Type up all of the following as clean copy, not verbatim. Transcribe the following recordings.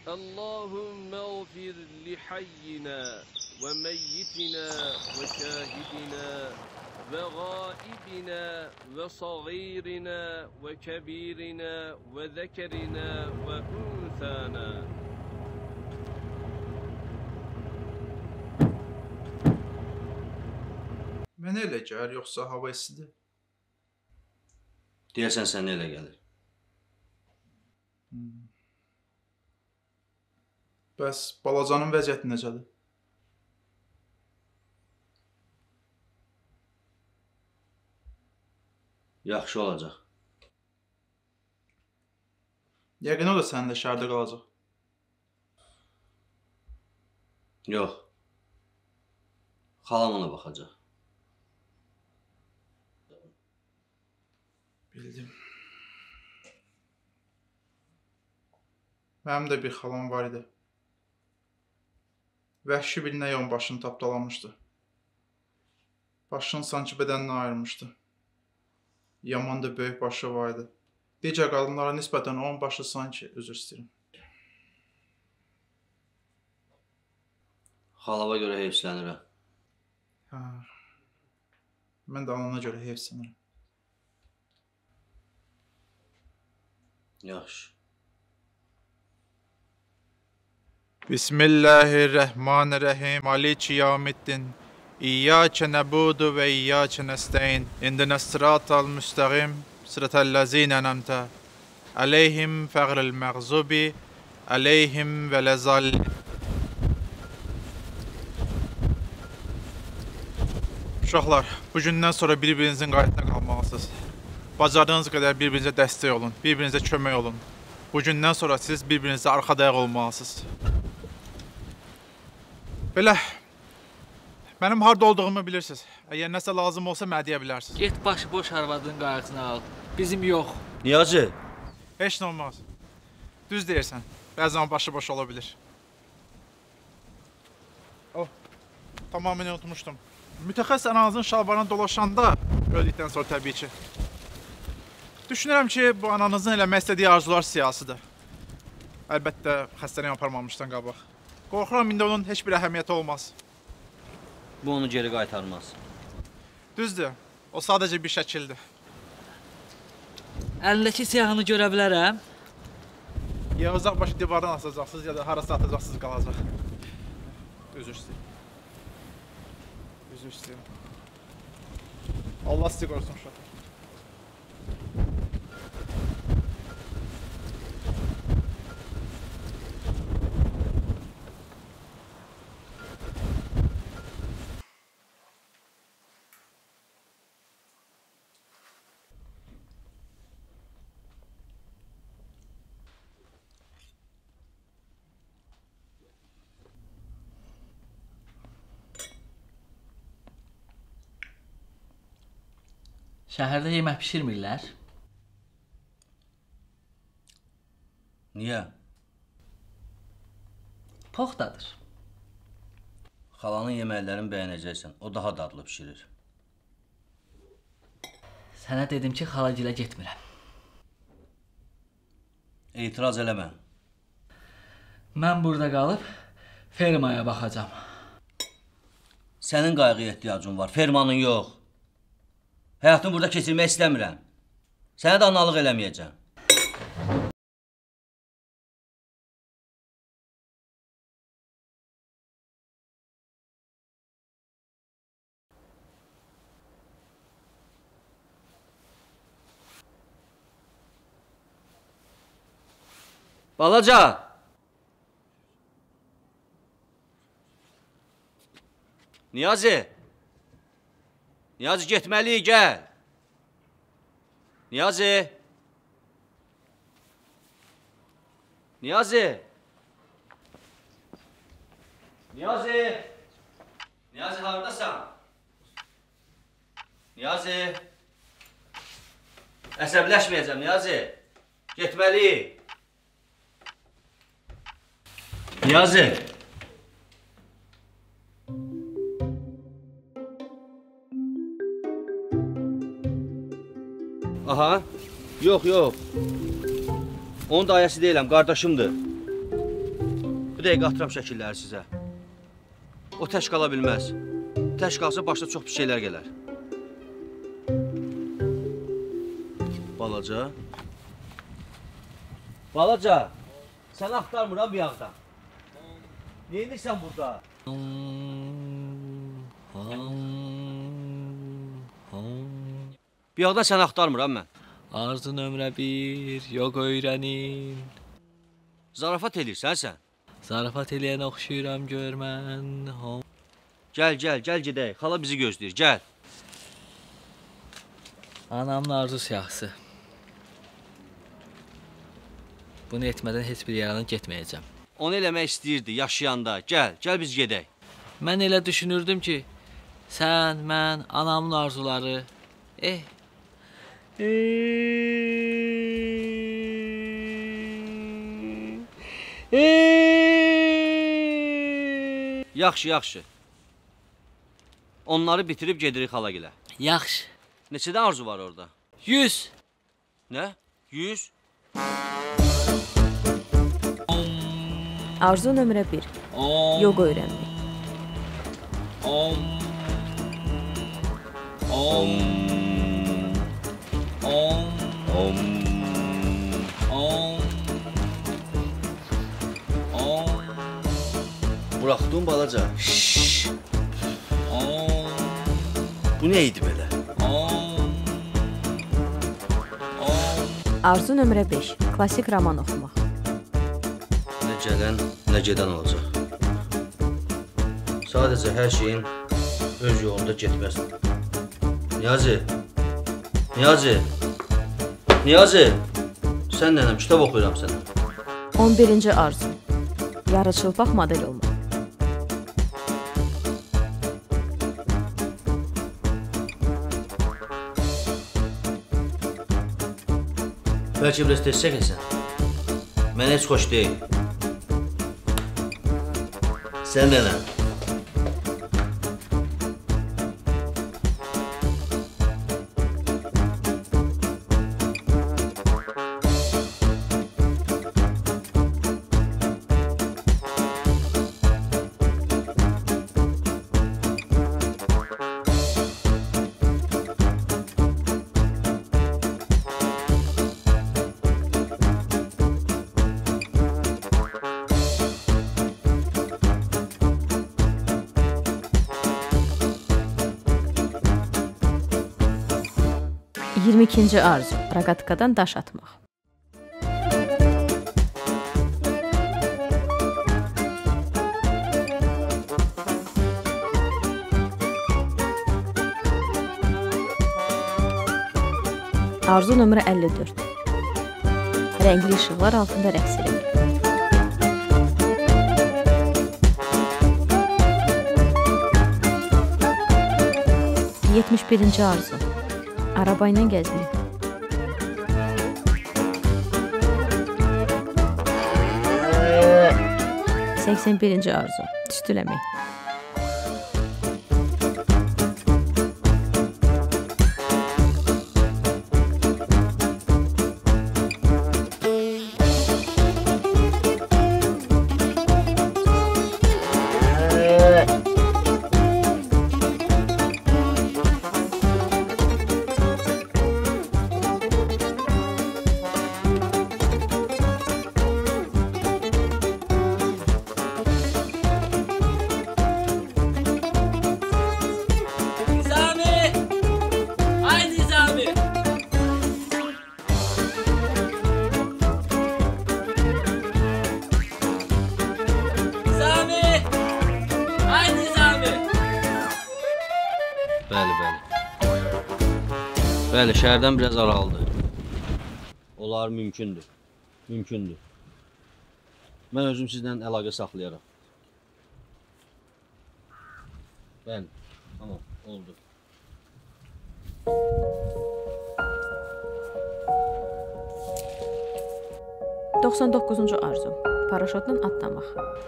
اللهم اغفر لحينا وميتنا وشاهدنا وغائبنا وصغيرنا وكبيرنا وذكرنا وأنثانا. Mənə elə gəlir, yoxsa hava istidir? Deyəsən sənə elə gəlir. Bəs balacanın vəziyyəti necədir? Yaxşı olacaq. Yəqin o da səninlə şəhərdə qalacaq. Yox. Xalam ona baxacaq. Bildim. Mənim də bir xalam var idi. Vəhşi bir nəy onun başını tapdalamışdı. Başını sanki bədəndən ayırmışdı. Yaman da böyük başı var idi. Digər qadınlara nisbətən onun başı sanki, üzr istəyirəm. Xalava görə heyfslənirəm. Hə. Mən də anana görə heyfslənirəm. Yaxşı. Bismillahirrahmanirrahim. Maliki yevmiddin. İyyâke nebudu ve iyyâke nestaîn. İhdina sıratal müstakîm. Sıratallazîne en'amte aleyhim ghayril mağzubi aleyhim velezallin. Uşaqlar, bu gündən sonra bir-birinizin qayğısına qalmalısınız. Bacardığınız qədər bir-birinizə dəstək olun, bir-birinizə kömək olun. Bu gündən sonra siz bir-birinizə arxa dayaq olmalısınız. Belə, mənim harda olduğumu bilirsiniz. Əgər nəsə lazım olsa mənə deyə bilərsiniz. Get başıboş arvadının qayğısını al. Bizim yox. Niyazi? Heç nə olmaz. Düz deyirsən, bəzən başıboş ola bilir. Oh, tamamilə unutmuşdum. Mütəxəssis ananızın şalvarına dolaşanda, öldükdən sonra təbii ki. Düşünürəm ki, bu ananızın eləmək istədiyi arzular siyasıdır. Əlbəttə, xəstəliyə aparmamışdan qabaq. Qorxuram, indi onun heç bir əhəmiyyəti olmaz. Bu onu geri qaytarmaz. Düzdür, o sadəcə bir şəkildir. Əlindəki siyahını görə bilərəm. Ya uzaq başı divardan asacaqsınız, ya da harasa atacaqsınız qalacaq. Üzr istəyirəm. Üzr istəyirəm. Allah sizi qorusun uşaq. Şəhərdə yemək pişirmirlər. Niyə? Poxtadır. Xalanın yeməklərini bəyənəcəksən. O daha dadlı pişirir. Sənə dedim ki, xalagilə getmirəm. İtiraz eləmə. Mən burada qalıb fermaya baxacam. Sənin qayğıya ehtiyacın var, fermanın yox. Həyatını burada keçirmək istəmirəm. Sənə də analıq eləməyəcəm. Balaca! Niyazi! Niyazi getməliyik, gəl! Niyazi! Niyazi! Niyazi! Niyazi, haradasan? Niyazi! Əsəbləşməyəcəm, Niyazi! Getməliyik! Niyazi! Aha, yox, yox. Onun dayəsi deyiləm, qardaşımdır. Bu dəqiqə atıram şəkilləri sizə. O tək qala bilməz. Tək qalsa başda çox pis şeylər gələr. Balaca. Balaca. Sən axtarmıram bir yağdan. Neyinirsən burada? Bir yağdan səni axtarmıram mən. Arzu nömrə 1, yox öyrənin. Zarafat eləyirsən sən. Zarafat eləyən oxşuyuram gör mən. Gəl gedək. Xala bizi gözləyir, gəl. Anamın arzu siyahısı. Bunu etmədən heç bir yerdən getməyəcəm. Onu eləmək istəyirdi yaşayanda. Gəl biz gedək. Mən elə düşünürdüm ki, sən, mən, anamın arzuları, Yaxşı. Onları bitirib gedirik xalagilə. Yaxşı. Neçədən arzu var orada? 100. Nə? 100? Arzu nömrə 1. Yoga öyrənmək. Buraxdın balaca. Bu nə idi belə? Arzu nömrə 5. Klassik roman oxumaq. Nə gələn, nə gedən olacaq. Sadəcə hər şeyin öz yolunda getməsin. Niyazi! Sən nənəm, kitab oxuyuram sənə. 11-ci arzu. Yarıçılpaq model olmaq. Bəlkə biraz tez çəkəsən. Mənə heç xoş deyil. Sən nənəm. İkinci arzu. Raqatkadan daş atmaq. Arzu nömrə 54. Rəngli işıqlar altında rəqs edilir. Birinci arzu. Arabayla gəzmək. 81-ci arzu. Tüstüləmək. Bəli, şəhərdən biraz aralıdır. Onlar mümkündür. Mən özüm sizlə əlaqə saxlayaram. Bəli, tamam, oldu. Doxsandoqquzuncu arzu. Paraşotla atlamaq.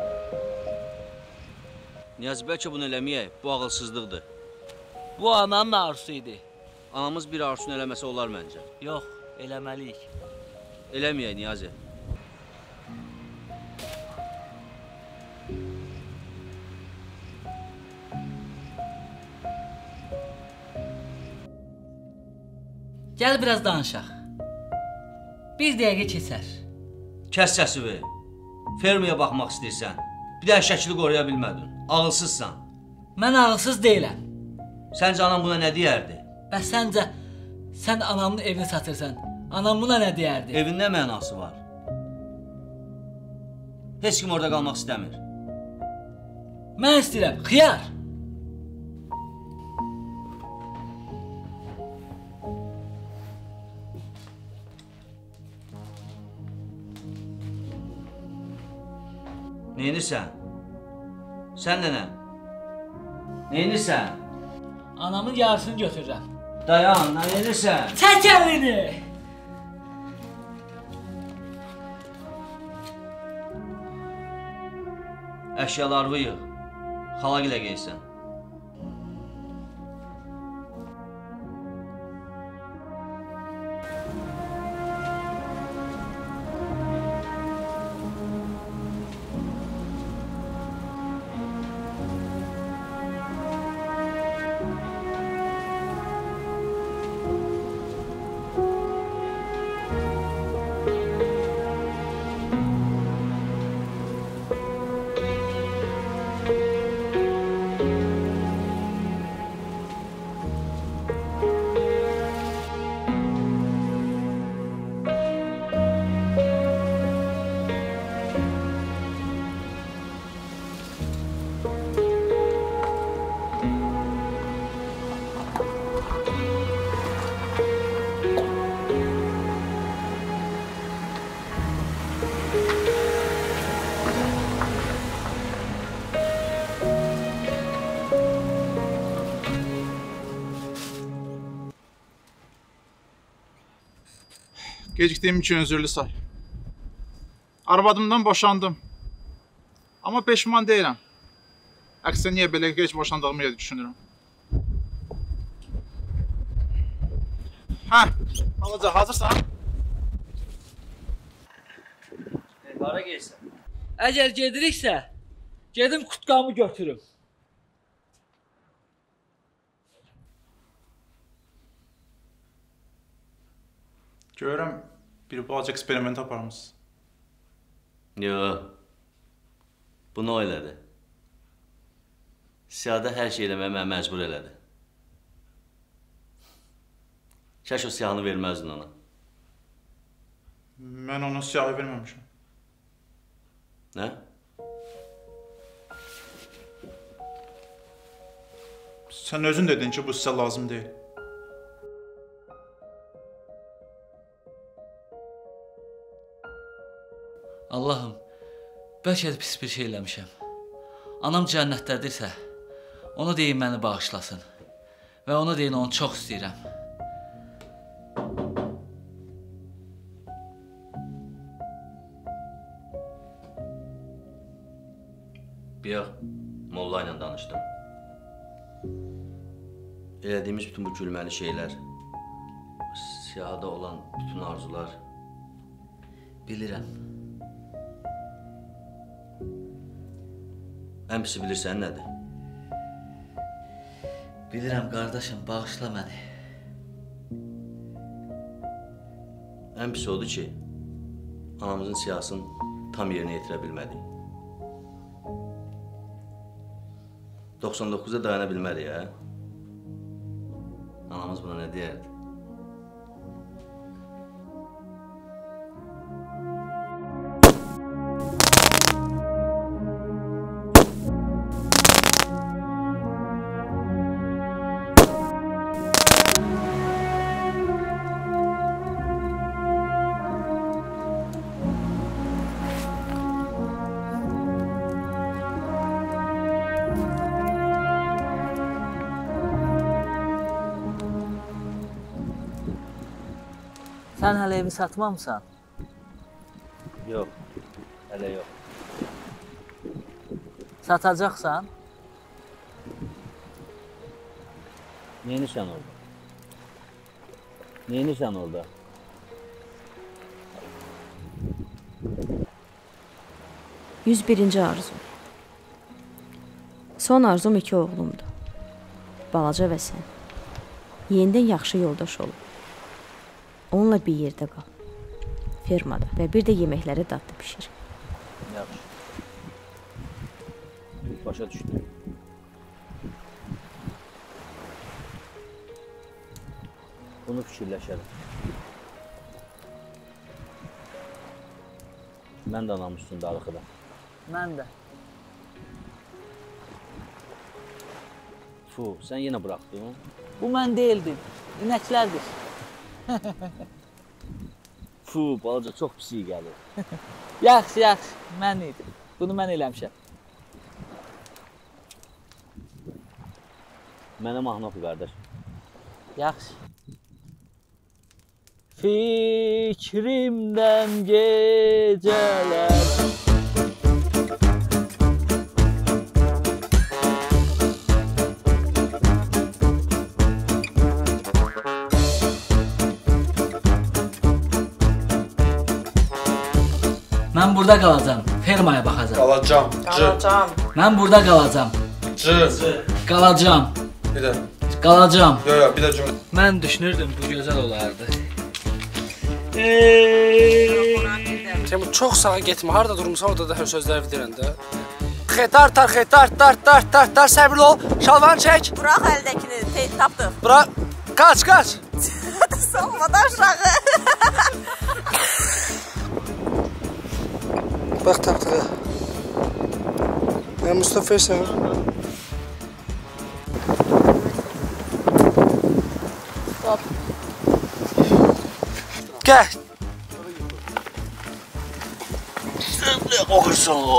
Niyazi, bəlkə bunu eləməyək, bu ağılsızlıqdır. Bu anamın arzusu idi. Anamız bir arzusunu eləməsə olar məncə. Yox, eləməliyik. Eləməyək, Niyazi. Gəl biraz danışaq. Bir dəqiqə keçər. Kəs səsini. Fermaya baxmaq istəyirsən. Bir də şəkli qoruya bilmədin. Ağılsızsan. Mən ağılsız deyiləm. Səncə anam buna nə deyərdi? Bəs səncə sən anamın evini satırsan, anam buna nə deyərdi? Evin nə mənası var? Heç kim orada qalmaq istəmir. Mən istəyirəm, xiyar. Neynirsən? Sən nənəm? Neynirsən? Anamın yarısını götürürəm. Dayan, neynirsən? Çək əlini! Əşyalarını yığ. Xala gilə geysən. Gecikdiyim üçün özürlü say. Arvadımdan boşandım. Amma peşman deyiləm. Əksinə niyə belə gec boşandığımı düşünürəm. Hə, Alaca, hazırsan? Hara geysən? Əgər gediriksə, gedim kutqamı götürüm. Görürəm, bir balaca eksperiment aparmışsınız. Yox. Bunu o elədi. Siyahıda hər şey eləməyə mənə məcbur elədi. Kaş o siyahını verməzdin ona. Mən ona siyahı verməmişəm. Nə? Sən özün dedin ki, bu sizə lazım deyil. Allahım, bəlkə də pis bir şey eləmişəm. Anam cənnətdədirsə, ona deyin məni bağışlasın. Və ona deyin onu çox istəyirəm. Yox, Molla ilə danışdım. Elədiyimiz bütün bu gülməli şeylər, siyahıda olan bütün arzular... Bilirəm. Ən pisi bilirsən nədir? Bilirəm, qardaşım, bağışla məni. Ən pisi odur ki, anamızın siyasını tam yerinə yetirə bilmədik. 99'da dayana bilmədik, hə? Anamız buna nə deyərdi? Sən hələ evi satmamısan? Yox, hələ yox. Satacaqsan? Neynirsən orada? Neynirsən orada? %100 arzum. Son arzum 2 oğlumdur. Balaca və sən. Yenidən yaxşı yoldaş olub. Onunla bir yerdə qal. Fermada və bir də yeməkləri dadlı bişir. Yaxşı. Başa düşdüm. Bunu fikirləşərəm. Mən də anam üstündə arxıdan. Mən də. Fu, sən yenə buraxdın. Bu mən deyildim. İnəklərdir. Fu, balaca çox pis iyi gəlir. Yaxşı, yaxşı. Mən idim. Bunu mən eləmişəm. Mənə mahnı oxu, qardaş. Yaxşı. Fikrimdən gecələr Mən burada qalacam, fermaya baxacam. Qalacam. Mən burada qalacam. Qalacam. Bir də. Qalacam. Yo, bir də cümlə. Mən düşünürdüm bu gözəl olardı. Temur çox sağa getmə. Harda durmusan orada da hər sözləri bilirən də. Xetar, xetar, səbirli ol. Şalvarını çək. Bırax əldəkini, tapdıq. Bırax. Qaç. Salmadan aşağı. Bax tapdıq. Ya Mustafa sən. Stop. Gəl. Sən nə qoxursan o?